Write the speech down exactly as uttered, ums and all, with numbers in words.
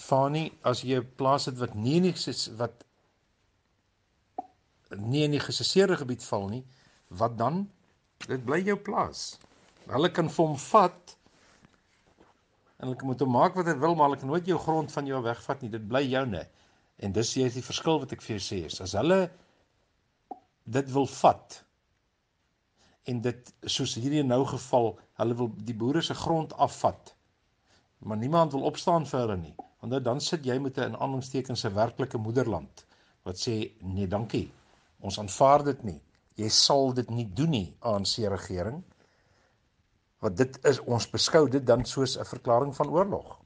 Fani, as jy 'n plaas het wat nie in die, wat nie in die gesesseerde gebied val nie, wat dan? Dit bly jou plaas. Hulle kan vir hom vat, en hulle moet hom maak wat hy wil, maar hulle kan nooit jou grond van jou wegvat nie, dit bly joune. En dis jy die verskil wat ek vir jou sê is, as hulle dit wil vat, en dit, soos hierdie nou geval, hulle wil die boere se grond afvat, maar niemand wil opstaan vir hulle nie, want dan sit jy met 'n in aanhalingstekens 'n werklike moederland, wat sê, nee dankie, ons aanvaar dit nie, jy sal dit nie doen nie, A N C regering, want dit is, ons beskou dit dan soos 'n verklaring van oorlog.